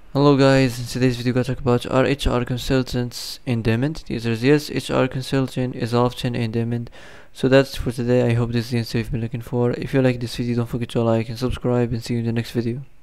Hello guys, in today's video we're going to talk about are HR consultants in demand? The answer is yes, HR consultant is often in demand. So that's for today. I hope this is the answer you've been looking for. If you like this video, don't forget to like and subscribe, and see you in the next video.